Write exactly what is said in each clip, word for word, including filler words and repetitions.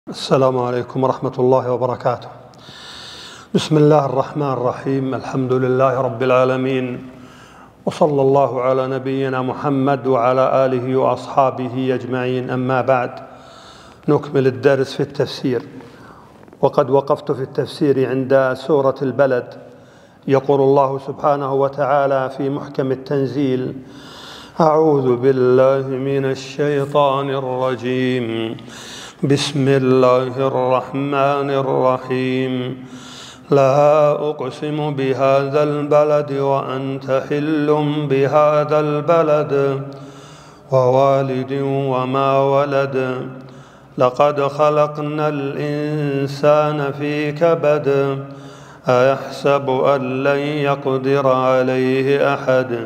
السلام عليكم ورحمة الله وبركاته. بسم الله الرحمن الرحيم. الحمد لله رب العالمين، وصلى الله على نبينا محمد وعلى آله وأصحابه أجمعين. أما بعد، نكمل الدرس في التفسير، وقد وقفت في التفسير عند سورة البلد. يقول الله سبحانه وتعالى في محكم التنزيل: أعوذ بالله من الشيطان الرجيم، بسم الله الرحمن الرحيم. لا أقسم بهذا البلد وأنت حل بهذا البلد ووالد وما ولد لقد خلقنا الإنسان في كبد أيحسب أن لن يقدر عليه أحد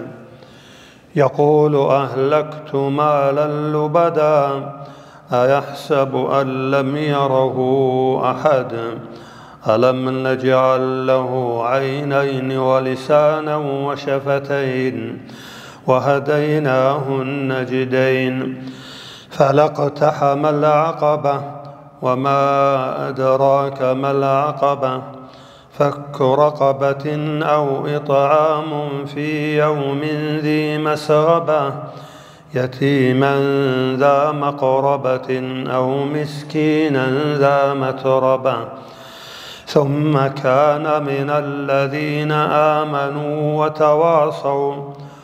يقول أهلكت مالا لبدا أيحسب أن لم يره أحد ألم نجعل له عينين ولسانا وشفتين وهديناه النجدين فلاقتحم العقبة وما أدراك ما العقبة فك رقبة أو إطعام في يوم ذي مسغبة يتيما ذا مقربة أو مسكينا ذا متربة ثم كان من الذين آمنوا وتواصوا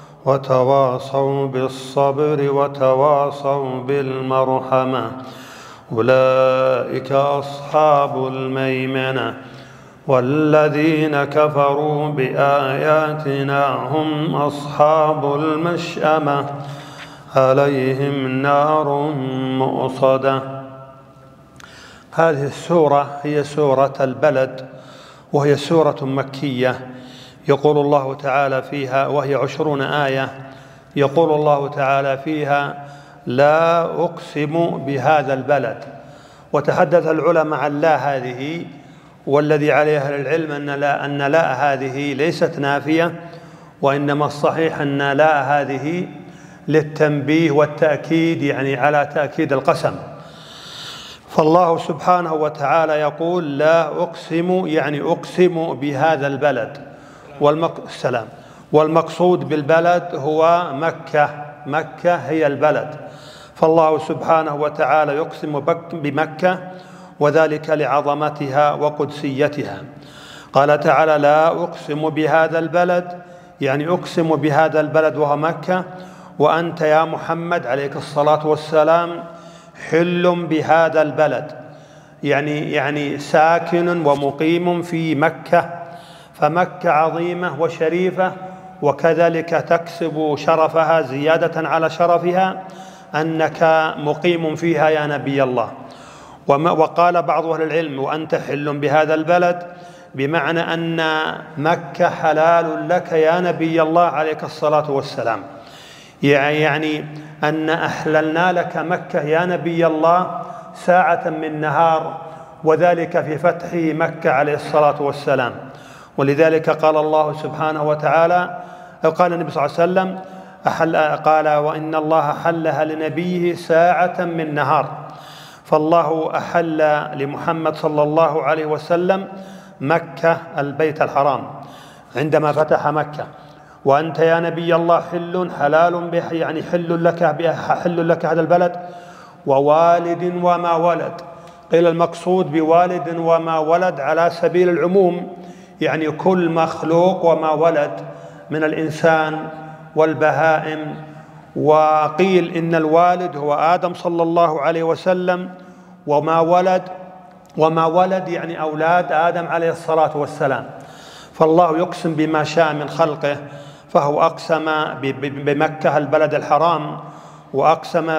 وتواصوا بالصبر وتواصوا بالمرحمة أولئك أصحاب الميمنة والذين كفروا بآياتنا هم أصحاب المشأمة عليهم نار مؤصدة. هذه السورة هي سورة البلد، وهي سورة مكية. يقول الله تعالى فيها، وهي عشرون آية، يقول الله تعالى فيها: لا أقسم بهذا البلد. وتحدث العلماء عن لا هذه، والذي عليه أهل العلم أن لا, أن لا هذه ليست نافية، وإنما الصحيح أن لا هذه للتنبيه والتأكيد، يعني على تأكيد القسم. فالله سبحانه وتعالى يقول: لا أقسم، يعني أقسم بهذا البلد. والمق... السلام والمقصود بالبلد هو مكة. مكة هي البلد، فالله سبحانه وتعالى يقسم بمكة، وذلك لعظمتها وقدسيتها. قال تعالى: لا أقسم بهذا البلد، يعني أقسم بهذا البلد وهو مكة، وأنت يا محمد عليك الصلاة والسلام حل بهذا البلد، يعني يعني ساكن ومقيم في مكة. فمكة عظيمة وشريفة، وكذلك تكسب شرفها زيادة على شرفها أنك مقيم فيها يا نبي الله. وقال بعض أهل العلم: وأنت حل بهذا البلد، بمعنى أن مكة حلال لك يا نبي الله عليك الصلاة والسلام، يعني أن أحللنا لك مكة يا نبي الله ساعة من نهار، وذلك في فتح مكة عليه الصلاة والسلام. ولذلك قال الله سبحانه وتعالى، قال النبي صلى الله عليه وسلم أحل، قال: وإن الله حلها لنبيه ساعة من نهار. فالله أحل لمحمد صلى الله عليه وسلم مكة، البيت الحرام، عندما فتح مكة. وأنت يا نبي الله حل، حلال به، يعني حل لك حل لك هذا البلد، ووالد وما ولد. قيل المقصود بوالد وما ولد على سبيل العموم، يعني كل مخلوق وما ولد من الإنسان والبهائم. وقيل إن الوالد هو آدم صلى الله عليه وسلم، وما ولد وما ولد يعني أولاد آدم عليه الصلاة والسلام. فالله يقسم بما شاء من خلقه، فهو أقسم بمكة البلد الحرام، وأقسم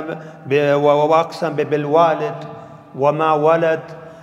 وأقسم بالوالد وما ولد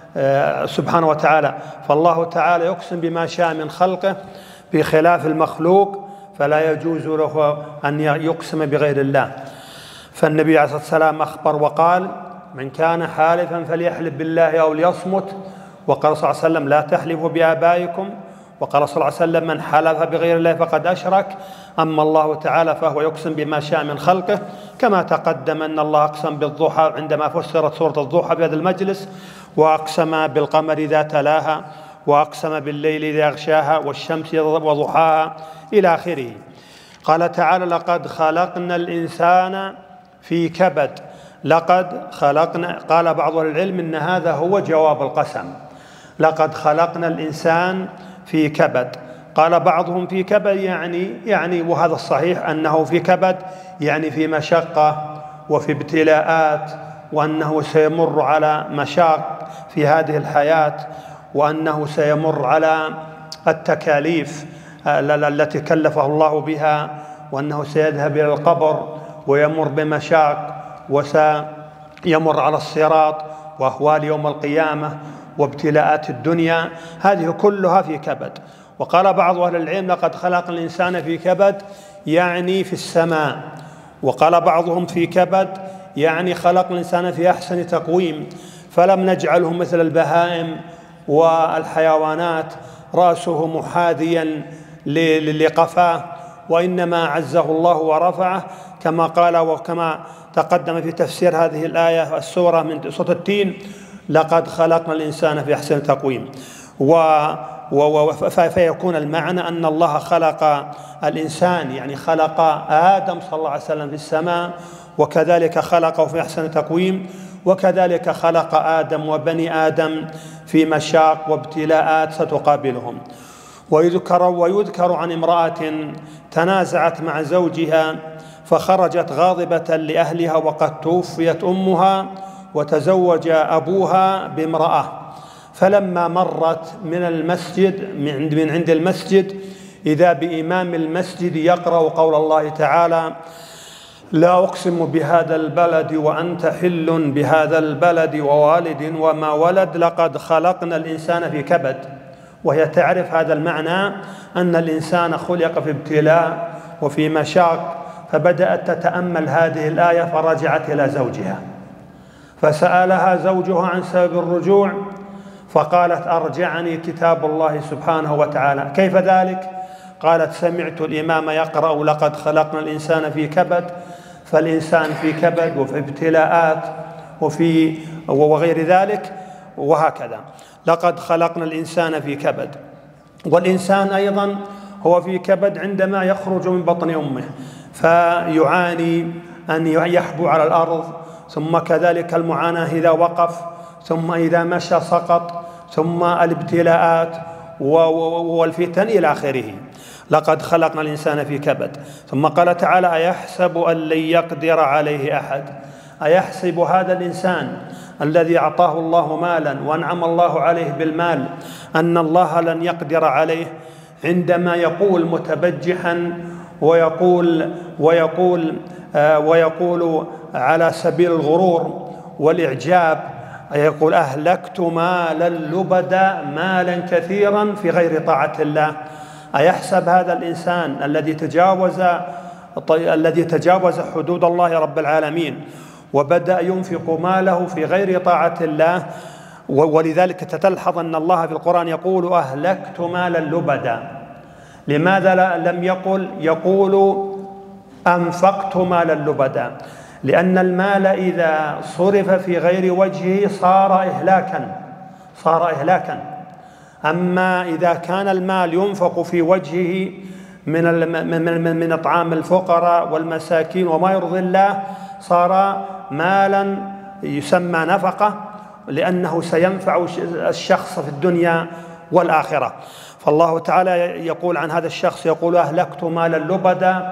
سبحانه وتعالى. فالله تعالى يقسم بما شاء من خلقه بخلاف المخلوق، فلا يجوز له أن يقسم بغير الله. فالنبي عليه الصلاة والسلام أخبر وقال: من كان حالفا فليحلف بالله أو ليصمت. وقال صلى الله عليه وسلم: لا تحلفوا بآبائكم. وقال صلى الله عليه وسلم: من حلف بغير الله فقد أشرك. أما الله تعالى فهو يقسم بما شاء من خلقه، كما تقدم أن الله أقسم بالضحى عندما فسرت سورة الضحى بهذا المجلس، وأقسم بالقمر إذا تلاها، وأقسم بالليل إذا يغشاها، والشمس وضحاها، إلى آخره. قال تعالى: لقد خلقنا الإنسان في كبد. لقد خلقنا، قال بعض أهل العلم إن هذا هو جواب القسم، لقد خلقنا الإنسان في كبد. قال بعضهم في كبد يعني يعني وهذا الصحيح أنه في كبد، يعني في مشقة وفي ابتلاءات، وأنه سيمر على مشاق في هذه الحياة، وأنه سيمر على التكاليف التي كلفه الله بها، وأنه سيذهب إلى القبر ويمر بمشاق، وسيمر على الصراط وأهوال يوم القيامة وابتلاءات الدنيا، هذه كلها في كبد. وقال بعض أهل العلم: لقد خلق الإنسان في كبد، يعني في السماء. وقال بعضهم في كبد يعني خلق الإنسان في أحسن تقويم، فلم نجعله مثل البهائم والحيوانات رأسه محاذيا لقفاه، وإنما عزه الله ورفعه، كما قال وكما تقدم في تفسير هذه الآية السورة من سورة التين: لقد خلقنا الإنسان في أحسن تقويم. و فيكون المعنى أن الله خلق الإنسان، يعني خلق آدم صلى الله عليه وسلم في السماء، وكذلك خلقه في أحسن تقويم، وكذلك خلق آدم وبني آدم في مشاق وابتلاءات ستقابلهم. ويذكر, ويذكر عن امرأة تنازعت مع زوجها فخرجت غاضبة لأهلها وقد توفيت أمها، وتزوج أبوها بامرأة، فلما مرت من المسجد من عند المسجد إذا بإمام المسجد يقرأ قول الله تعالى: لا أقسم بهذا البلد وأنت حل بهذا البلد ووالد وما ولد لقد خلقنا الإنسان في كبد. وهي تعرف هذا المعنى، أن الإنسان خلق في ابتلاء وفي مشاق، فبدأت تتأمل هذه الآية فرجعت إلى زوجها، فسألها زوجها عن سبب الرجوع، فقالت: أرجعني كتاب الله سبحانه وتعالى. كيف ذلك؟ قالت: سمعت الإمام يقرأ لقد خلقنا الإنسان في كبد، فالإنسان في كبد وفي ابتلاءات وفي وغير ذلك، وهكذا. لقد خلقنا الإنسان في كبد. والإنسان أيضا هو في كبد عندما يخرج من بطن أمه، فيعاني أن يحبو على الأرض، ثم كذلك المعاناة إذا وقف، ثم إذا مشى سقط، ثم الابتلاءات والفتن إلى آخره. لقد خلقنا الإنسان في كبد. ثم قال تعالى: أيحسب أن لن يقدر عليه أحد. أيحسب هذا الإنسان الذي أعطاه الله مالا وأنعم الله عليه بالمال أن الله لن يقدر عليه، عندما يقول متبجحا ويقول ويقول آه ويقول على سبيل الغرور والإعجاب، يقول: أهلكت مالا لبدا، مالا كثيرا في غير طاعة الله. أيحسب هذا الإنسان الذي تجاوز الذي تجاوز حدود الله رب العالمين وبدأ ينفق ماله في غير طاعة الله؟ ولذلك تتلحظ أن الله في القرآن يقول: أهلكت مالا لبدا. لماذا لم يقل يقول أنفقت مالا لبدا؟ لأن المال إذا صرف في غير وجهه صار إهلاكا صار إهلاكا أما إذا كان المال ينفق في وجهه من من من إطعام الفقراء والمساكين وما يرضي الله، صار مالا يسمى نفقة، لأنه سينفع الشخص في الدنيا والآخرة. فالله تعالى يقول عن هذا الشخص، يقول: أهلكت مالا لبدا.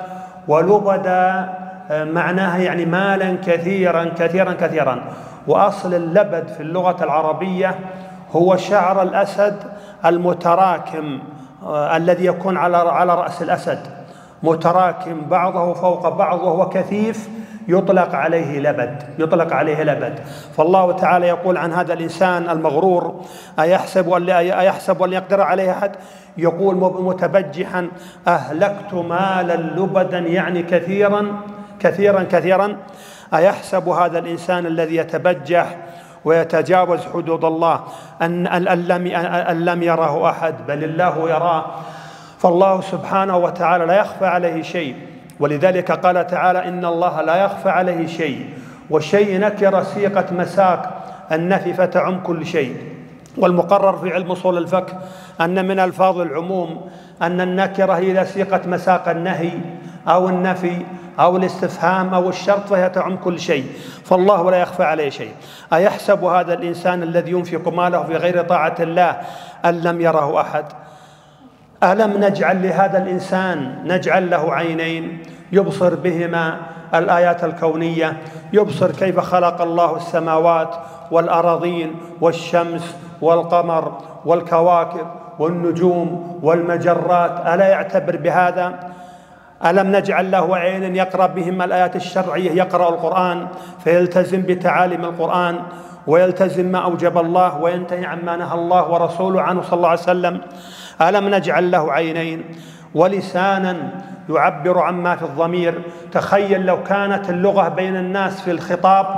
ولبدا معناها يعني مالا كثيرا كثيرا كثيرا. وأصل اللبد في اللغة العربية هو شعر الأسد المتراكم الذي يكون على على رأس الأسد، متراكم بعضه فوق بعض وهو كثيف، يطلق عليه لبد يطلق عليه لبد. فالله تعالى يقول عن هذا الإنسان المغرور: أيحسب أن أيحسب أن يقدر عليه أحد؟ يقول متبجحا: أهلكت مالا لبدا، يعني كثيرا كثيرا كثيرا. أيحسب هذا الإنسان الذي يتبجح ويتجاوز حدود الله أن أن لم يره أحد؟ بل الله يراه. فالله سبحانه وتعالى لا يخفى عليه شيء، ولذلك قال تعالى: إن الله لا يخفى عليه شيء. والشيء نكرة سيقت مساق النفي فتعم كل شيء. والمقرر في علم أصول الفقه أن من ألفاظ العموم أن النكرة إذا سيقت مساق النهي أو النفي أو الاستفهام أو الشرط فهي تعم كل شيء، فالله لا يخفى عليه شيء. أيحسب هذا الإنسان الذي ينفق ماله في غير طاعة الله أن لم يره أحد؟ ألم نجعل لهذا الإنسان نجعل له عينين يبصر بهما الآيات الكونية، يبصر كيف خلق الله السماوات والأراضين والشمس والقمر والكواكب والنجوم والمجرات، ألا يعتبر بهذا؟ ألم نجعل له عين يقرأ بهما الآيات الشرعية، يقرأ القرآن فيلتزم بتعاليم القرآن ويلتزم ما أوجب الله وينتهي عما نهى الله ورسوله عنه صلى الله عليه وسلم؟ ألم نجعل له عينين ولسانا يعبر عما في الضمير؟ تخيل لو كانت اللغة بين الناس في الخطاب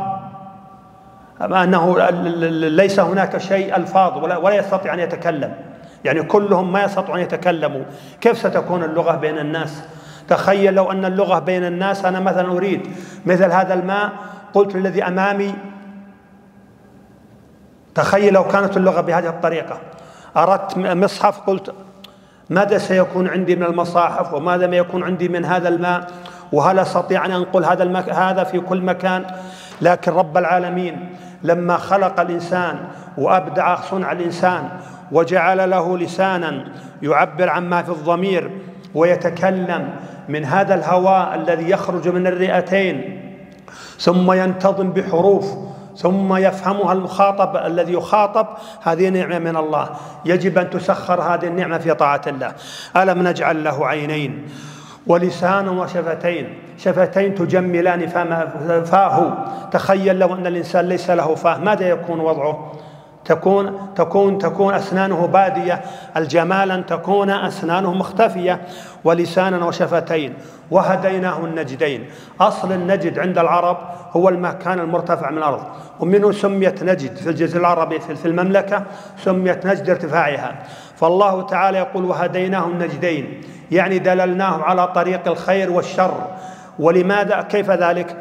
أنه ليس هناك شيء ألفاظ ولا, ولا يستطيع أن يتكلم، يعني كلهم ما يستطيعون أن يتكلموا، كيف ستكون اللغة بين الناس؟ تخيل لو أن اللغة بين الناس، أنا مثلا أريد مثل هذا الماء قلت الذي أمامي، تخيل لو كانت اللغة بهذه الطريقة. أردت مصحف قلت ماذا سيكون عندي من المصاحف وماذا ما يكون عندي من هذا الماء، وهل أستطيع أن أنقل هذا المك... هذا في كل مكان؟ لكن رب العالمين لما خلق الإنسان وأبدع صنع الإنسان وجعل له لسانا يعبر عما في الضمير ويتكلم من هذا الهواء الذي يخرج من الرئتين ثم ينتظم بحروف ثم يفهمها المخاطب الذي يخاطب، هذه نعمة من الله، يجب أن تسخر هذه النعمة في طاعة الله. ألم نجعل له عينين ولسانا وشفتين، شفتين تجملان فاه. تخيل لو أن الإنسان ليس له فاه ماذا يكون وضعه؟ تكون تكون تكون أسنانه بادية الجمال، أن تكون أسنانه مختفية. ولسانا وشفتين وهديناه النجدين. أصل النجد عند العرب هو المكان المرتفع من الأرض، ومنه سميت نجد في الجزيرة العربية في المملكة، سميت نجد ارتفاعها. فالله تعالى يقول وهديناه النجدين، يعني دللناه على طريق الخير والشر. ولماذا كيف ذلك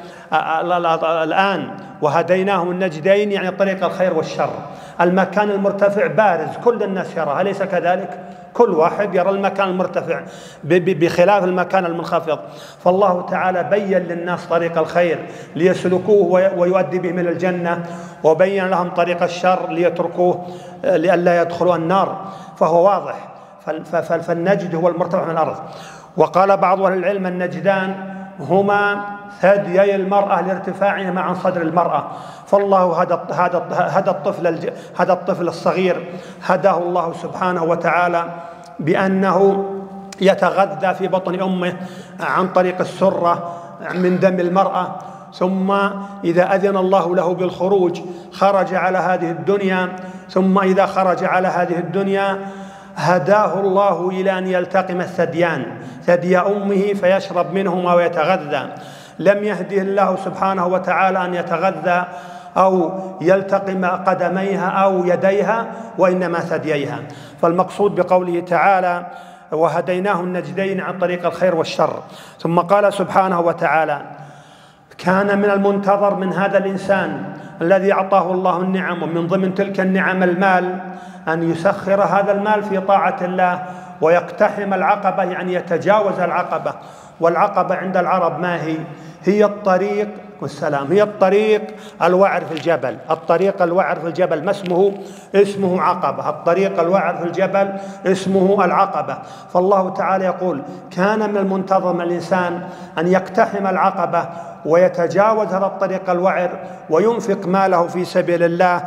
الآن؟ وهديناه النجدين يعني طريق الخير والشر. المكان المرتفع بارز كل الناس يراه، أليس كذلك؟ كل واحد يرى المكان المرتفع بخلاف المكان المنخفض. فالله تعالى بين للناس طريق الخير ليسلكوه ويؤدي بهم إلى الجنة، وبين لهم طريق الشر ليتركوه لئلا يدخلوا النار. فهو واضح، فالنجد هو المرتفع من الأرض. وقال بعض أهل العلم النجدان هما ثديي المرأة لارتفاعهما عن صدر المرأة. فالله هذا هذا هذا الطفل هذا الطفل الصغير هداه الله سبحانه وتعالى بأنه يتغذى في بطن أمه عن طريق السرة من دم المرأة، ثم إذا أذن الله له بالخروج خرج على هذه الدنيا، ثم إذا خرج على هذه الدنيا هداه الله إلى أن يلتقم الثديان، ثدي أمه فيشرب منهما ويتغذى. لم يهده الله سبحانه وتعالى أن يتغذى أو يلتقم قدميها أو يديها، وإنما ثدييها. فالمقصود بقوله تعالى وهديناه النجدين عن طريق الخير والشر. ثم قال سبحانه وتعالى كان من المنتظر من هذا الإنسان الذي أعطاه الله النعم، ومن ضمن تلك النعم المال، أن يسخر هذا المال في طاعة الله ويقتحم العقبة، يعني يتجاوز العقبة. والعقبة عند العرب ما هي؟ هي الطريق والسلام، هي الطريق الوعر في الجبل. الطريق الوعر في الجبل ما اسمه؟ اسمه عقبة. الطريق الوعر في الجبل اسمه العقبة. فالله تعالى يقول كان من المنتظر من الإنسان أن يقتحم العقبة ويتجاوز هذا الطريق الوعر وينفق ماله في سبيل الله.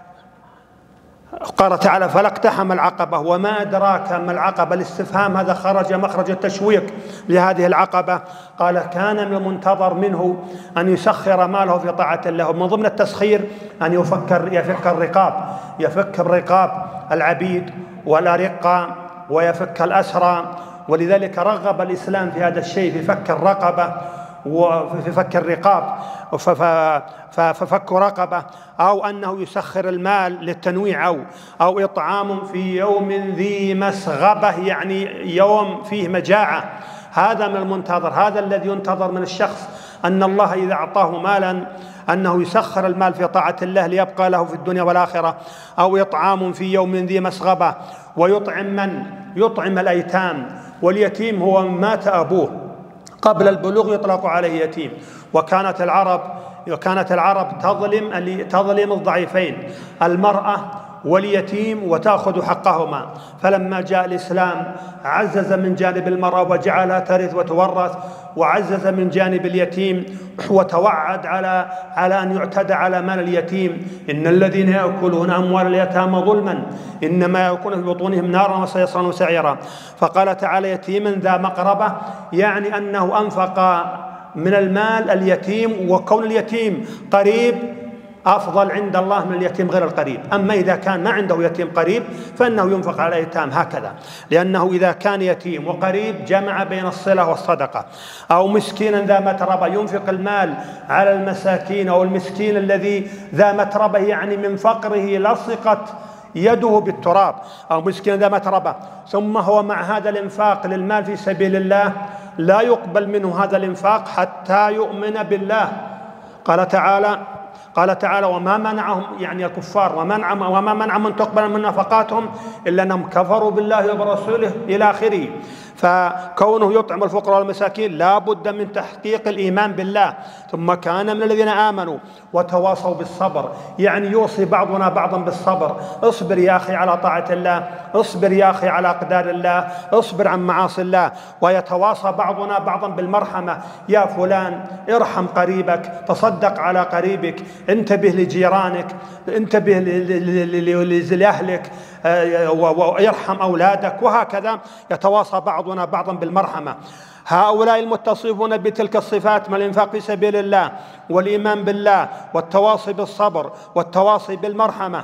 قال تعالى فلا اقتحم العقبة وما أدراك ما العقبة، الاستفهام هذا خرج مخرج التشويق لهذه العقبة. قال كان من المنتظر منه أن يسخر ماله في طاعة الله. من ضمن التسخير أن يفكر يفك الرقاب، يفك الرقاب العبيد والأرقة ويفك الأسرى. ولذلك رغب الإسلام في هذا الشيء، في فك الرقبة وفي فك الرقاب، ففك رقبة، أو أنه يسخر المال للتنويع، أو أو إطعام في يوم ذي مسغبة، يعني يوم فيه مجاعة. هذا من المنتظر، هذا الذي ينتظر من الشخص أن الله إذا أعطاه مالا أنه يسخر المال في طاعة الله ليبقى له في الدنيا والآخرة. أو إطعام في يوم ذي مسغبة، ويطعم من؟ يطعم الأيتام، واليتيم هو من مات أبوه قبل البلوغ يطلق عليه يتيم. وكانت العرب وكانت العرب تظلم تظلم الضعيفين، المرأة واليتيم، وتأخذ حقهما. فلما جاء الإسلام عزز من جانب المرأة وجعلها ترث وتورث، وعزز من جانب اليتيم وتوعد على على أن يعتدى على مال اليتيم. إن الذين يأكلون أموال اليتامى ظلما إنما يأكلون في بطونهم نارا وسيصلون سعيرا. فقال تعالى يتيما ذا مقربة، يعني أنه أنفق من المال اليتيم، وكون اليتيم قريب أفضل عند الله من اليتيم غير القريب. أما إذا كان ما عنده يتيم قريب فإنه ينفق على اليتام هكذا، لأنه إذا كان يتيم وقريب جمع بين الصلة والصدقة. أو مسكينا ذا متربة، ينفق المال على المساكين، أو المسكين الذي ذا متربة يعني من فقره لصقت يده بالتراب، أو مسكين ذا متربة. ثم هو مع هذا الإنفاق للمال في سبيل الله لا يقبل منه هذا الإنفاق حتى يؤمن بالله. قال تعالى قال تعالى وما منعهم، يعني الكفار، ومنع وما منعهم من تقبل من نفقاتهم إلا أنهم كفروا بالله وبرسوله إلى آخره. فكونه يطعم الفقراء والمساكين لا بد من تحقيق الإيمان بالله. ثم كان من الذين آمنوا وتواصوا بالصبر، يعني يوصي بعضنا بعضا بالصبر. اصبر يا أخي على طاعة الله، اصبر يا أخي على أقدار الله، اصبر عن معاصي الله. ويتواصى بعضنا بعضا بالمرحمة، يا فلان ارحم قريبك، تصدق على قريبك، انتبه لجيرانك، انتبه لأهلك، ويرحم أولادك، وهكذا يتواصى بعضنا بعضا بالمرحمة. هؤلاء المتصفون بتلك الصفات من الإنفاق في سبيل الله والإيمان بالله والتواصي بالصبر والتواصي بالمرحمة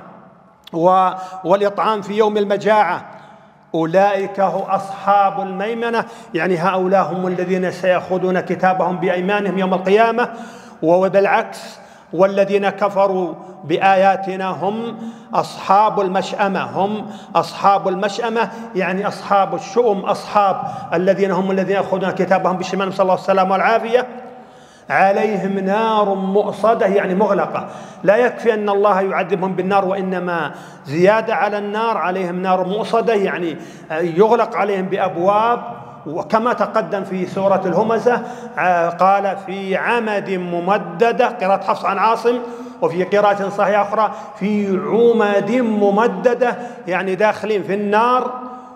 والإطعام في يوم المجاعة، أولئك هم أصحاب الميمنة، يعني هؤلاء هم الذين سيأخذون كتابهم بأيمانهم يوم القيامة. وبالعكس والذين كفروا بآياتنا هم أصحاب المشأمة، هم أصحاب المشأمة يعني أصحاب الشؤم، أصحاب الذين هم الذين يأخذون كتابهم بالشمال، صلى الله عليه وسلم والعافية. عليهم نار مؤصدة يعني مغلقة، لا يكفي أن الله يعذبهم بالنار، وإنما زيادة على النار عليهم نار مؤصدة يعني يغلق عليهم بأبواب. وكما تقدم في سورة الهمزة قال في عمد ممددة، قراءة حفص عن عاصم، وفي قراءة صحيحة أخرى في عمد ممددة، يعني داخلين في النار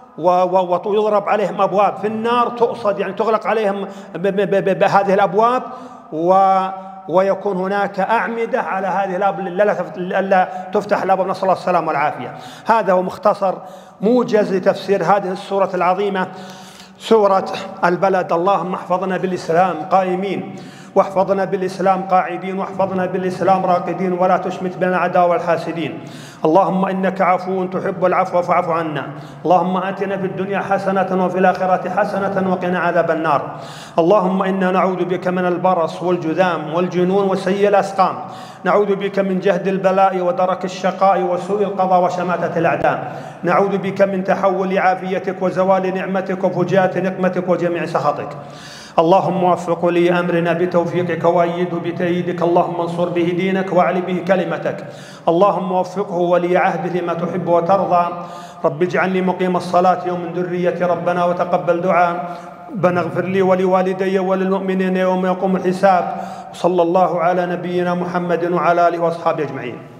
ويضرب عليهم أبواب في النار تؤصد، يعني تغلق عليهم بهذه الأبواب، ويكون هناك أعمدة على هذه الأبواب لا تفتح الأبواب، نسأل الله السلامة والعافية. هذا هو مختصر موجز لتفسير هذه السورة العظيمة، سورة البلد. اللهم احفظنا بالإسلام قائمين، واحفظنا بالإسلام قاعدين، واحفظنا بالإسلام راقدين، ولا تشمت بنا العداوة والحاسدين. اللهم إنك عفو تحب العفو فاعف عنا. اللهم آتنا في الدنيا حسنة وفي الآخرة حسنة وقنا عذاب النار. اللهم إنا نعوذ بك من البرص والجذام والجنون وسيء الأسقام. نعوذ بك من جهد البلاء ودرك الشقاء وسوء القضاء وشماتة الأعداء. نعوذ بك من تحول عافيتك وزوال نعمتك وفجاءة نقمتك وجميع سخطك. اللهم وفق لي أمرنا بتوفيقك وأيده بتأييدك. اللهم انصر به دينك واعل به كلمتك. اللهم وفقه ولي عهده لما تحب وترضى. رب اجعلني مقيم الصلاة يوم من ذريتي ربنا وتقبل دعاء. ربنا اغفر لي ولوالدي وللمؤمنين يوم يقوم الحساب. صلى الله على نبينا محمد وعلى آله وأصحابه أجمعين.